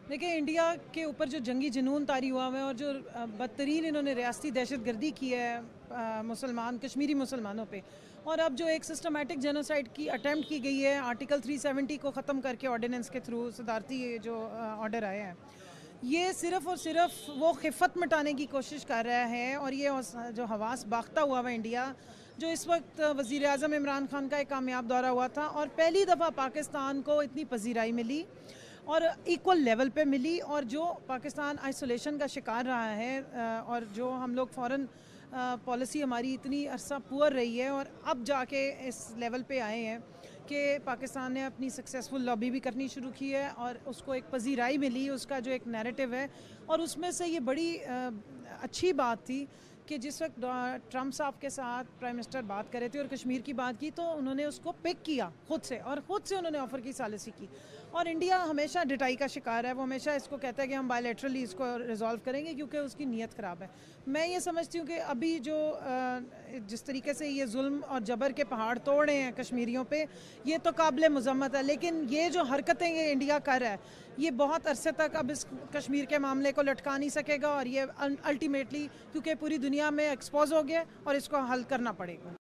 देखिए, इंडिया के ऊपर जो जंगी जुनून तारी हुआ है और जो बदतरीन इन्होंने रियासती दहशतगर्दी की है मुसलमान कश्मीरी मुसलमानों पे, और अब जो एक सिस्टमेटिक जेनोसाइड की अटेम्प्ट की गई है आर्टिकल 370 को ख़त्म करके ऑर्डिनेंस के थ्रू सदारती जो ऑर्डर आए हैं, ये सिर्फ़ और सिर्फ वो खिफ़त मिटाने की कोशिश कर रहा है। और ये जो हवास बाख्ता हुआ है इंडिया, जो इस वक्त वज़ीर आज़म इमरान खान का एक कामयाब दौरा हुआ था और पहली दफ़ा पाकिस्तान को इतनी पजीराई मिली और इक्वल लेवल पे मिली, और जो पाकिस्तान आइसोलेशन का शिकार रहा है और जो हम लोग फ़ॉरेन पॉलिसी हमारी इतनी अरसा पुअर रही है और अब जाके इस लेवल पे आए हैं कि पाकिस्तान ने अपनी सक्सेसफुल लॉबी भी करनी शुरू की है और उसको एक पजीराई मिली, उसका जो एक नैरेटिव है। और उसमें से ये बड़ी अच्छी बात थी कि जिस वक्त ट्रम्प साहब के साथ प्राइम मिनिस्टर बात कर रहे थे और कश्मीर की बात की, तो उन्होंने उसको पिक किया खुद से, और ख़ुद से उन्होंने ऑफ़र की सालिसी की। और इंडिया हमेशा डिटाई का शिकार है, वो हमेशा इसको कहता है कि हम बायलैटरली इसको रिजॉल्व करेंगे क्योंकि उसकी नीयत ख़राब है। मैं ये समझती हूँ कि अभी जो जिस तरीके से ये जुल्म और जबर के पहाड़ तोड़ रहे हैं कश्मीरियों पे, ये तो काबिल मज़म्मत है, लेकिन ये जो हरकतें ये इंडिया कर रहा है, ये बहुत अरसे तक अब इस कश्मीर के मामले को लटका नहीं सकेगा और ये अल्टीमेटली क्योंकि पूरी दुनिया में एक्सपोज हो गया और इसको हल करना पड़ेगा।